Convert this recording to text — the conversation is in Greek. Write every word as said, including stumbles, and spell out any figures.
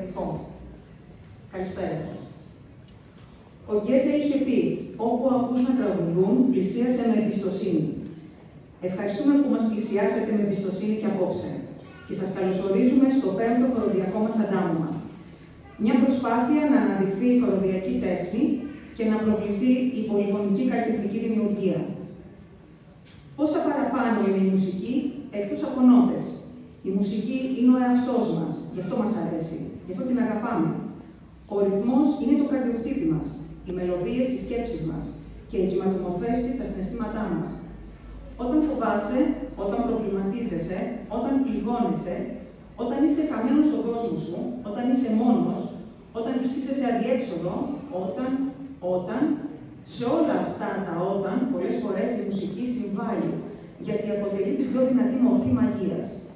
διαφορετικό. Καλησπέρα σας. Ο Γκέτε είχε πει: όπου ακούς να τραγουδούν, πλησίασε με εμπιστοσύνη. Ευχαριστούμε που μας πλησιάσατε με εμπιστοσύνη και απόψε και σας καλωσορίζουμε στο πέμπτο χοροδιακό μας αντάμωμα. Μια προσπάθεια να αναδειχθεί η χοροδιακή τέχνη και να προβληθεί η πολυφωνική καλλιτεχνική δημιουργία. Πόσα παραπάνω είναι η μουσική, εκτός από νότες. Η μουσική είναι ο εαυτός μας, γι' αυτό μας αρέσει, γι' αυτό την αγαπάμε. Ο ρυθμός είναι το καρδιοχτύπη μας, οι μελωδίες στις σκέψεις μας και οι κυματομορφές στα συναισθήματά μας. Όταν φοβάσαι, όταν προβληματίζεσαι, όταν πληγώνεσαι, όταν είσαι χαμένος στον κόσμο σου, όταν είσαι μόνος, όταν βρίσκεσαι σε αδιέξοδο, όταν, όταν, σε όλα αυτά τα όταν, πολλές φορές η μουσική συμβάλλει, γιατί αποτελεί την πιο δυνατή μορφή μαγείας.